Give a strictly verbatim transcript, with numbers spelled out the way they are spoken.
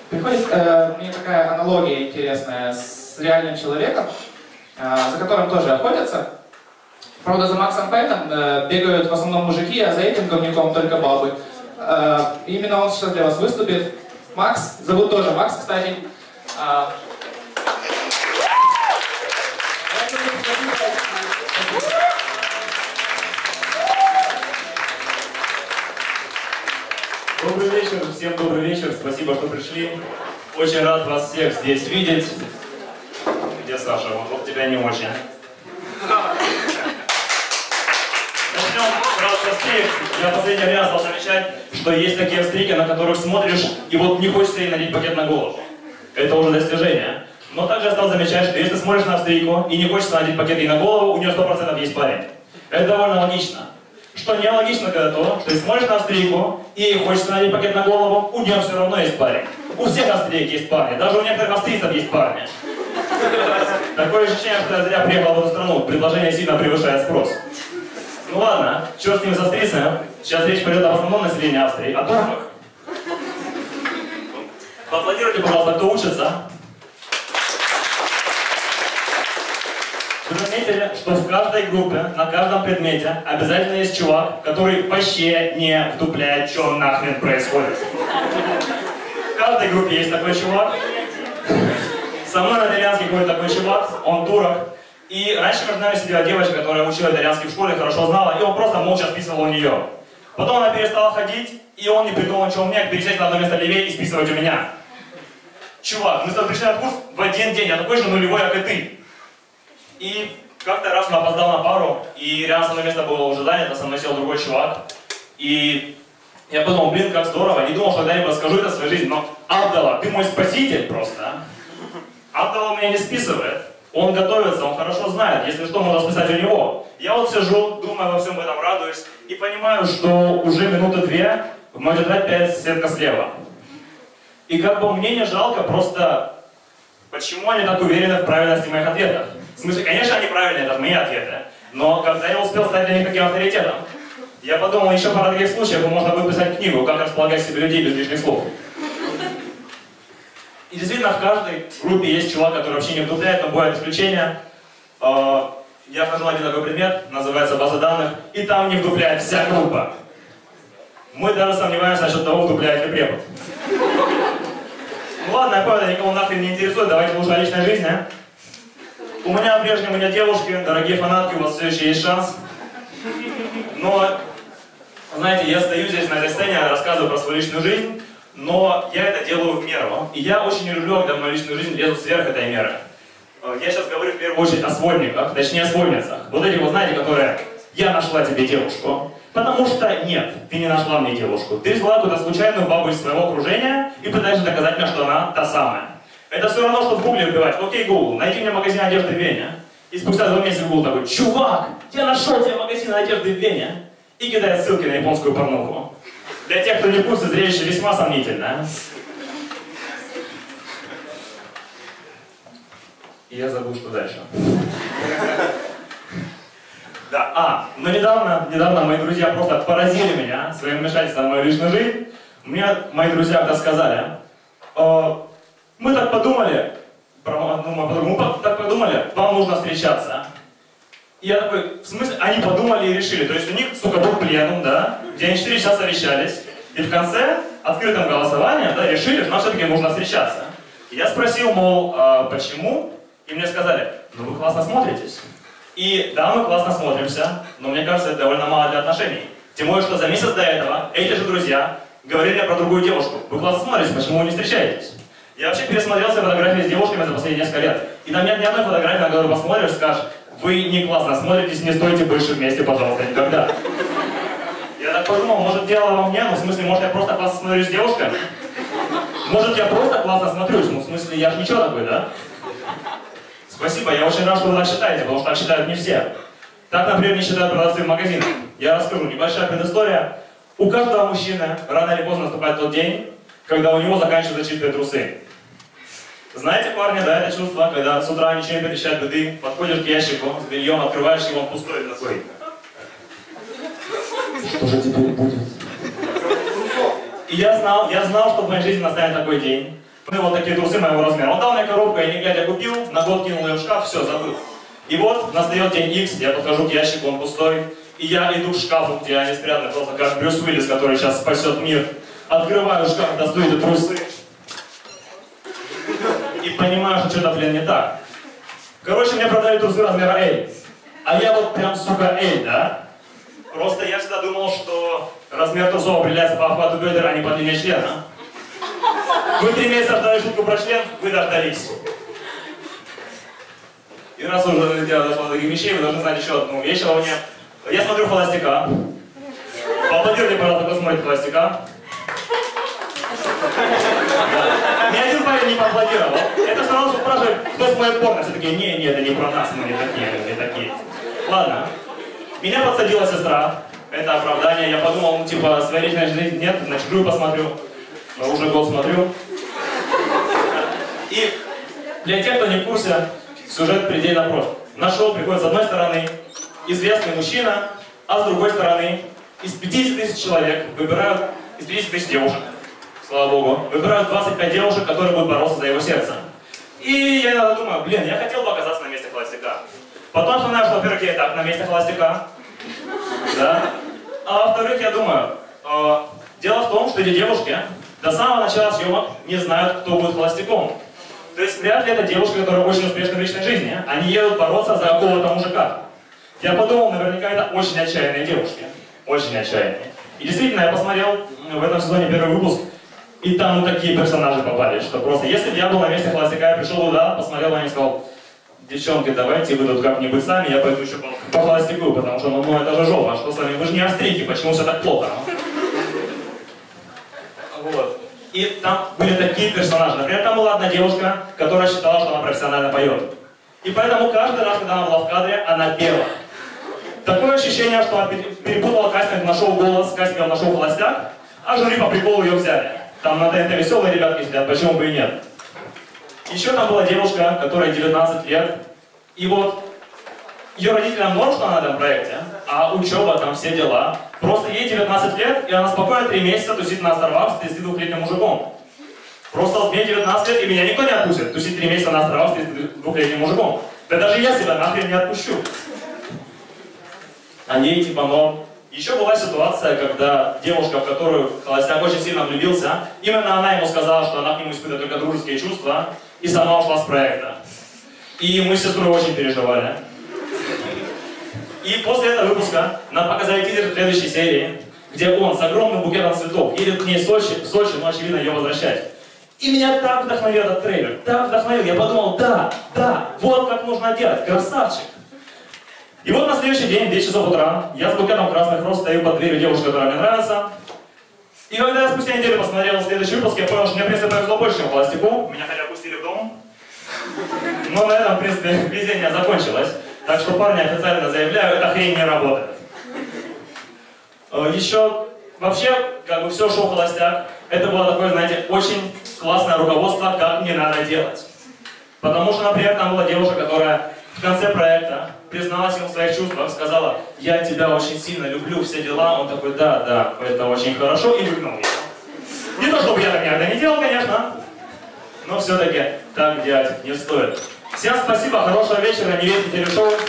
Приходит э, мне такая аналогия интересная с реальным человеком, э, за которым тоже охотятся. Правда, за Максом Пэттом э, бегают в основном мужики, а за этим говнюком только бабы. Э, именно он сейчас для вас выступит. Макс, зовут тоже Макс, кстати. Э, Добрый вечер, всем добрый вечер, спасибо, что пришли. Очень рад вас всех здесь видеть. Где Саша? Вот тебя не очень. Начнем сразу со встреч. Я в последнее время стал замечать, что есть такие встречи, на которых смотришь, и вот не хочется ей надеть пакет на голову. Это уже достижение. Но также я стал замечать, что если смотришь на встречу и не хочется надеть пакет ей на голову, у нее сто процентов есть парень. Это довольно логично. Что нелогично, когда то, что ты смотришь на австрийку, и ей хочется надеть пакет на голову, у нее все равно есть парень. У всех австрийок есть парни, даже у некоторых австрийцев есть парни. Такое ощущение, что я зря приехал в эту страну, предложение сильно превышает спрос. Ну ладно, черт с ним с австрийцами, сейчас речь пойдет об основном населении Австрии, о турках. Поаплодируйте, пожалуйста, кто учится. Вы заметили, что в каждой группе, на каждом предмете обязательно есть чувак, который вообще не вдупляет, что нахрен происходит. В каждой группе есть такой чувак. Со мной на итальянский ходит такой чувак, он турок. И раньше между нами сидела девочка, которая учила итальянский в школе, хорошо знала, и он просто молча списывал у нее. Потом она перестала ходить, и он не придумал ничего мне, пересесть на одно место левее и списывать у меня. Чувак, мы с тобой пришли на курс в один день, я такой же нулевой, как и ты. И как-то раз он опоздал на пару, и рядом со мной место было уже занято, со мной сел другой чувак. И я подумал, блин, как здорово, не думал, что когда-нибудь расскажу это в своей жизни, но Абдала, ты мой спаситель просто. Абдала меня не списывает, он готовится, он хорошо знает, если что, можно списать у него. Я вот сижу, думаю во всем этом, радуюсь, и понимаю, что уже минуты две, в мою тетрадь пять сетка слева. И как бы мне не жалко, просто почему они так уверены в правильности моих ответов? В смысле, конечно, они правильные, это мои ответы, но когда я успел стать для них таким авторитетом, я подумал, еще пара таких случаев, можно выписать книгу, как располагать себе людей без лишних слов. И действительно, в каждой группе есть чувак, который вообще не вдупляет, но бывают исключения. Я вхожу на один такой предмет, называется база данных, и там не вдупляет вся группа. Мы даже сомневаемся насчет того, вдупляет ли препод. Ну ладно, я понял, это никого нахрен не интересует, давайте лучше о личной жизни. У меня по-прежнему нет девушки, дорогие фанатки, у вас все еще есть шанс. Но, знаете, я стою здесь на этой сцене, рассказываю про свою личную жизнь, но я это делаю в меру. И я очень не люблю, когда в мою личную жизнь лезут сверх этой меры. Я сейчас говорю в первую очередь о сводниках, точнее о сводницах. Вот эти вот, знаете, которые «я нашла тебе девушку». Потому что нет, ты не нашла мне девушку. Ты взяла какую-то случайную бабу из своего окружения и пытаешься доказать мне, что она та самая. Это все равно, что в гугле вбивать: окей, Google, найди мне магазин одежды в Вене. И спустя два месяца Google такой: чувак, я нашел тебе магазин одежды в Вене. И кидает ссылки на японскую порнуху. Для тех, кто не в курсе, зрелище весьма сомнительное. И я забыл, что дальше. Да, а, но недавно, недавно мои друзья просто поразили меня своим вмешательством в мою личную жизнь. Мне мои друзья когда сказали: мы так подумали, про одну мою подругу, мы так подумали, вам нужно встречаться. И я такой, в смысле, они подумали и решили. То есть у них, сука, был пленум, да, где они четыре часа совещались, и в конце, открытым голосованием, да, решили, что нам все-таки нужно встречаться. И я спросил, мол, а почему? И мне сказали: ну вы классно смотритесь. И да, мы классно смотримся, но мне кажется, это довольно мало для отношений. Тем более, что за месяц до этого эти же друзья говорили мне про другую девушку. Вы классно смотритесь, почему вы не встречаетесь? Я вообще пересмотрел свои фотографии с девушками за последние несколько лет. И там нет ни одной фотографии, на которую посмотришь, скажешь: вы не классно смотритесь, не стойте больше вместе, пожалуйста, никогда. Я так подумал, может дело во мне, ну в смысле, может я просто классно смотрюсь с девушкой? Может я просто классно смотрюсь, ну в смысле, я же ничего такой, да? Спасибо, я очень рад, что вы так считаете, потому что так считают не все. Так, например, не считают продавцы в магазинах. Я расскажу, небольшая предыстория. У каждого мужчины рано или поздно наступает тот день, когда у него заканчиваются чистые трусы. Знаете, парни, да, это чувство, когда с утра ничего не предвещает беды, подходишь к ящику с бельем, открываешь его, он пустой такой. Что же теперь будет? И я знал, я знал, что в моей жизни настанет такой день. Ну, вот такие трусы моего размера. Он дал мне коробку, я не глядя купил, на год кинул ее в шкаф, все, забыл. И вот настает день Икс, я подхожу к ящику, он пустой, и я иду к шкафу, где они спрятаны, просто как Брюс Уиллис, который сейчас спасет мир. Открываю шкаф, достаю эти трусы. И понимаю, что что-то, блин, не так. Короче, мне продали трусы размера L. А я вот прям, сука, L, да? Просто я всегда думал, что размер трусов определяется по охвату бедер, а не по длине члена. Вы три месяца ждали шутку про член, вы дождались. И раз уже дело дошло до таких вещей, вы должны знать еще одну вещь обо мне. Я смотрю «Холостяка». Поаплодируйте, пожалуйста, кто смотрит «Холостяка». Ни один парень не поаплодировал. Это сразу спрашивает, кто смотрит порно. Все такие, не, не, это не про нас, мы не такие, мы не такие. Ладно. Меня подсадила сестра. Это оправдание. Я подумал, ну типа, своей личной жизни нет, на чужую посмотрю. Но уже год смотрю. И для тех, кто не в курсе, сюжет предельно прост. На шоу приходит с одной стороны известный мужчина, а с другой стороны из пятидесяти тысяч человек выбирают, из пятидесяти тысяч девушек, слава богу, выбирают двадцать пять девушек, которые будут бороться за его сердце. И я иногда думаю, блин, я хотел бы оказаться на месте холостяка. Потом вспоминаю, что, во-первых, я и так на месте холостяка. Да? А во-вторых, я думаю, э, дело в том, что эти девушки до самого начала съемок не знают, кто будет холостяком. То есть вряд ли это девушка, которая очень успешна в личной жизни. Они едут бороться за какого-то мужика. Я подумал, наверняка это очень отчаянные девушки. Очень отчаянные. И действительно, я посмотрел в этом сезоне первый выпуск, и там ну, такие персонажи попали, что просто, если бы я был на месте холостяка, я пришел туда, посмотрел на них и сказал, девчонки, давайте вы тут как-нибудь сами, я пойду еще по, по холостяку, потому что ну, ну это же жопа, что с вами, вы же не австрийки, почему все так плохо? Вот. И там были такие персонажи. Например, там была одна девушка, которая считала, что она профессионально поет. И поэтому каждый раз, когда она была в кадре, она пела. Такое ощущение, что она перепутала кастинг на шоу «Голос» с кастингом на шоу «Холостяк», а жюри по приколу ее взяли. Там на ТНТ веселые ребятки сидят, почему бы и нет. Еще там была девушка, которой девятнадцать лет, и вот ее родителям норм, что она на этом проекте, а учеба, там все дела. Просто ей девятнадцать лет, и она спокойно три месяца тусит на островах с тридцатидвухлетним мужиком. Просто вот мне девятнадцать лет, и меня никто не отпустит тусить три месяца на островах с тридцатидвухлетним мужиком. Да даже я себя нахрен не отпущу. А ей типа норм. Еще была ситуация, когда девушка, в которую холостяк очень сильно влюбился, именно она ему сказала, что она к нему испытывает только дружеские чувства, и сама ушла с проекта. И мы с сестрой очень переживали. И после этого выпуска нам показали тизер следующей серии, где он с огромным букетом цветов едет к ней в Сочи, в Сочи, но очевидно ее возвращать. И меня так вдохновил этот трейлер, так вдохновил, я подумал, да, да, вот как нужно делать, красавчик. И вот на следующий день, в девять часов утра, я с букетом красных роз стою под дверью девушки, которая мне нравится. И когда я спустя неделю посмотрел следующий выпуск, я понял, что мне, в принципе, повезло больше, чем холостяку. Меня хотя пустили в дом. Но на этом, в принципе, везение закончилось. Так что, парни, официально заявляю, эта хрень не работает. Еще, вообще, как бы все шоу «Холостяк», это было такое, знаете, очень классное руководство, как не надо делать. Потому что, например, там была девушка, которая в конце проекта призналась ему в своих чувствах, сказала, я тебя очень сильно люблю, все дела. Он такой, да, да, это очень хорошо, и выгнал ее. Не то, чтобы я так никогда не делал, конечно, но все-таки так делать не стоит. Всем спасибо, хорошего вечера, не верьте телешоу.